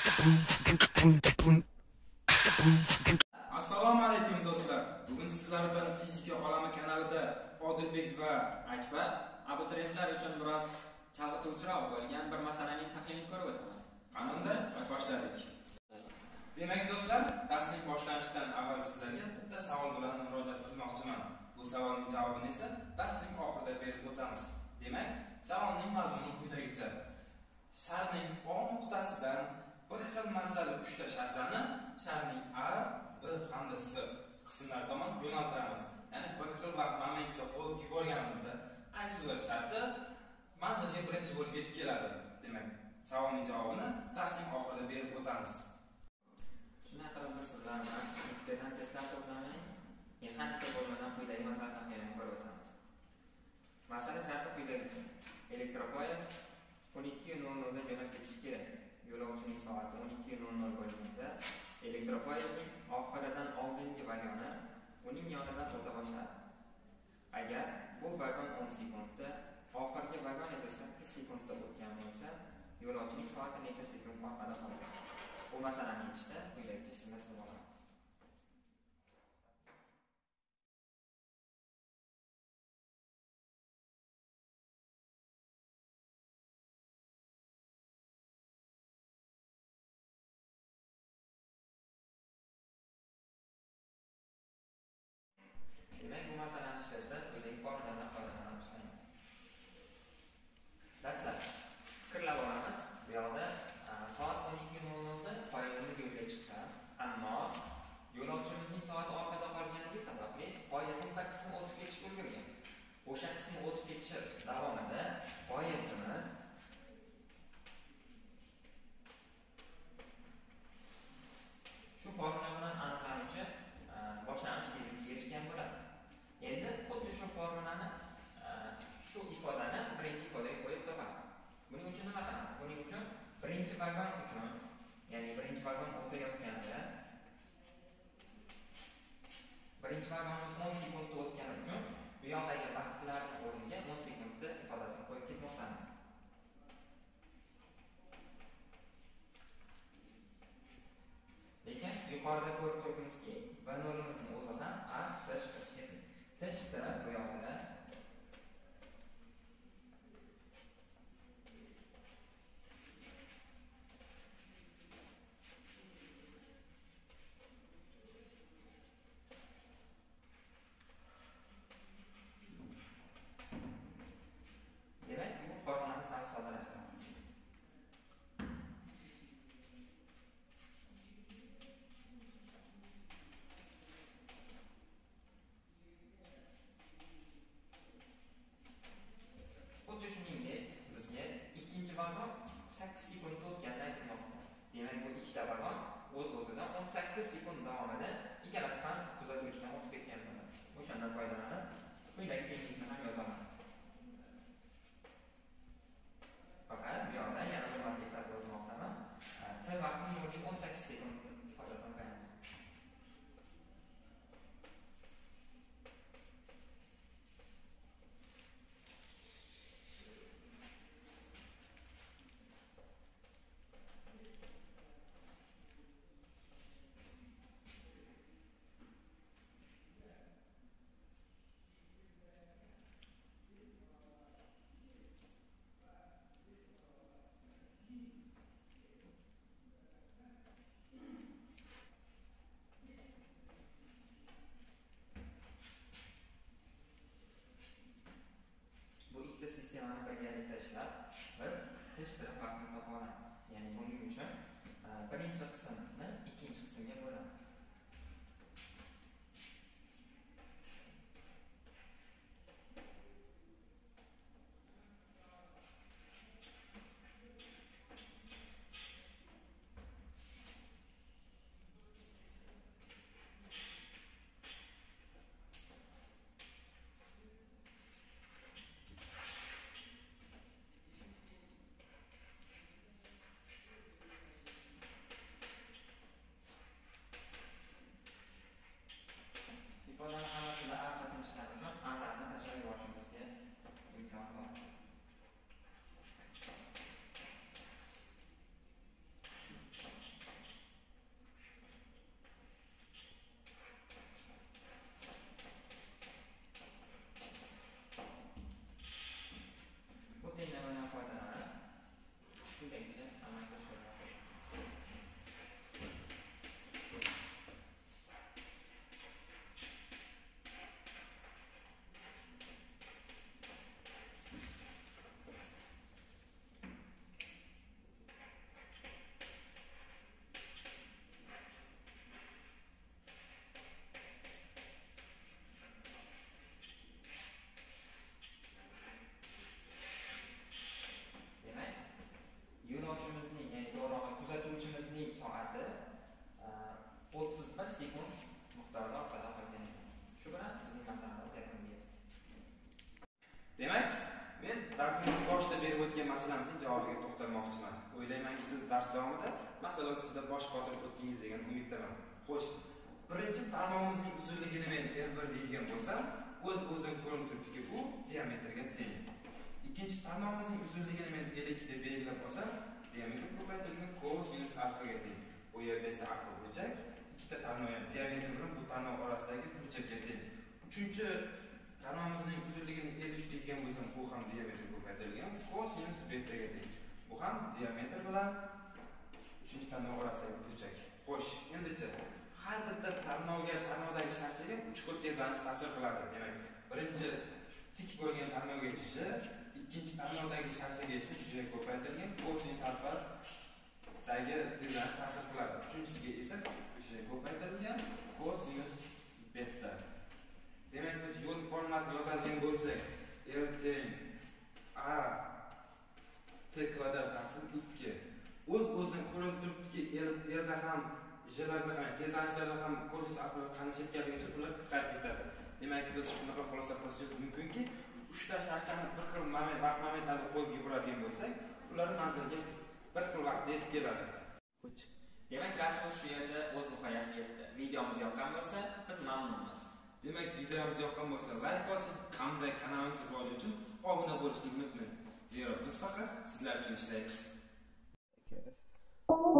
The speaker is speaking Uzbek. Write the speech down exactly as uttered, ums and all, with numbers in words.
Assalomu alaykum do'stlar. Bugun sizlar bilan fizika olami kanalida Odilbek va Akbar abituriyentlar uchun biroz chalg'ituvchiroq bo'lgan bir masalaning tahlilini ko'rib o'tamiz. Qanunda boshladik. Demak do'stlar, darsning boshlanishidan avval sizlarga bitta savol bilan murojaat qilmoqchiman. Bu savolning javobini esa darsning oxirida berib o'tamiz. Demak, savolning mazmuni quyidagicha. Sharning O nuqtasidan bir xil massali uchta sharchani sharning A, B hamda C qismlari tomon yo'naltiramiz. Ya'ni bir xil vaqt momentida qo'yib yuborganimizda qaysi bir sharcha manzilga birinchi bo'lib yetib keladi. Demak, savolning javobini darsning oxirida berib o'tamiz. Shunday qilib biz sizlar bilan nisbatan testlar to'plami mexanika bo'limidan quyidagi masala tahlilini ko'rib o'tamiz. Masala sharti quyidagicha. Elektropoyezd o'n ikki nol nol da jo'nab ketishi kerak. Yo'lovchining soati o'n ikki nol nol bo'lganda elektropoyezdning oxiridan oldingi vagoni uning yonidan o'ta boshladi. Agar bu vagon o'n sekundda, oxirgi vagon esa sakkiz sekundda o'tgan bo'lsa, yo'lovchining soati necha sekund orqada qoladi? Bu masalani yechishda quyidagi testni sinovamiz. Demak, bu masalani ishlashda quyidagi formuladan foydalanib ishlaymiz. Dastlab fikrlab olamiz. Bu yoqda soat o'n ikki nol nol da poyezdimiz yo'lga chiqqan, ammo yo'lovchimizning soati orqada qolganligi sababli poyezdning bir qismi o'tib ketishga ulgurgan. O'sha qismi o'tib ketishi davomida poyezdimiz shu formula bilan aniqlanuvchi boshlanish tezlikka erishgan bo'ladi. Endi xuddi shu formulani, shu ifodani birinchi ifodaga qo'yib topamiz. Buning uchun nima qilamiz? Buning uchun birinchi vagon uchun, ya'ni birinchi vagon o'tayotganda birinchi vagonimiz o'n sekundda o'tgani uchun bu yoqdagi vaqtlarning o'rniga o'n sekundda ifodasini qo'yib ketmoqdamiz. Lekin yuqorida ko'rib turibmizki, B nolimizni o'zi ham A tashdir etdi. Tashda bu yoqda demak, bu formulani sal soddalashtiramiz. Xuddi shuningdek, bizga ikkinchi vagon sakkiz sekundda o'tganda aytilmoqda. Demak, bu ikkita vagon o'z-o'zidan o'n sakkiz sekund davomida ikkalasi ham kuzatuvchidan o'tib ketgan bo'ladi. O'shandan foydalanib, quyidagi tenglikni ham yoza olamiz. Faqat bu yoqda yana bir marta eslatib o'tmoqdaman. T vaqtning o'rniga o'n sakkiz sekund ifodasini qo'yamiz. Sistemani birgalikda ishlab, biz teshtirib vaqtni topa olamiz. Ya'ni buning uchun birinchi qismni ikkinchi qismga bo'lamiz. sekund miqdorida orqada qolgan ekan. Shu bilan bizning masalamiz yakuniga yetdi. Demak, men darsimizning boshida berib o'tgan masalamizning javobiga to'xtalmoqchiman. O'ylaymanki, siz dars davomida masala ustida bosh qotirib o'tdingiz degan umiddaman. Xo'sh, birinchi tarmog'imizning uzunligini men L bir deydigan bo'lsam, o'z-o'zidan ko'rinib turibdiki, bu diametrga teng. Ikkinchi tarmog'imizning uzunligini men L ikki deb belgilab olsam, diametr ko'paytirilgan kosinus alfaga teng. Bu yerda esa alfa burchak, ikkita tarmog' ham diametr bilan bu tarmog' orasidagi burchakka teng. Uchinchi tarmog'imizning uzunligini L uch deydigan bo'lsam, bu ham diametr ko'paytirilgan kosinus betaga teng. Bu ham diametr bilan uchinchi tarmog' orasidagi burchak. Xo'sh, endichi har bitta tarmog'ga, tarmog'dagi sharchaga uch xil tezlanish ta'sir qiladi. Demak, birinchi tik bo'lgan tarmog'ga j, ikkinchi tarmog'dagi sharchaga esa j ko'paytirilgan kosinus alfa dagi tezlanish ta'sir qiladi. Uchinchisiga esa j ko'paytirilgan kosinus beta. Demak, biz yo'l formulasini yozadigan bo'lsak, L teng a t kvadrat taqsim ikki. O'z-o'zidan ko'rinib turibdiki, L da ham J'larda ham, tezlanishlarda ham kosinus alfa qanday ketganligi ular qisqarib ketadi. Demak, biz shunaqa xulosa qilishimiz mumkinki, uchta sharchani bir xil moment, vaqt momentlarida qo'yib yuboradigan bo'lsak, ular manzilga bir xil vaqtda yetib keladi. Demak, darsimiz shu yerda o'z nihoyasiga yetdi. Videomiz yoqqan bo'lsa, biz mamnunmiz. Demak, videomiz yoqqan bo'lsa, like bosing, hamda kanalimizga rivoji uchun obuna bo'lishni unutmang. Zero biz faqat sizlar uchun ishlaymiz.